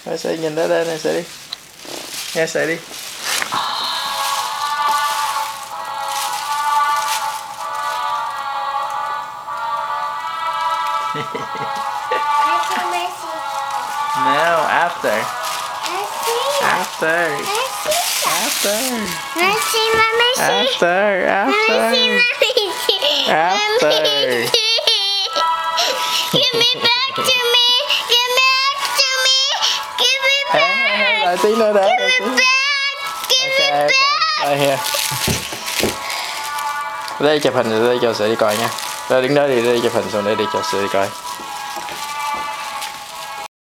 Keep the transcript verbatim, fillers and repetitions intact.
Rồi sẽ nhìn tới đây này sẽ đi. Nghe sẽ đi. No, after. After. After. Messi, Messi. After. After. After. Give me back to me. Give back to me. Give me back. Lại tí nữa để. Give me back. Give me back. Đây here. Đây chụp hình rồi đây cho sự đi coi nha. Ra đứng đó đi, đây chụp hình xong để đi cho sự đi coi.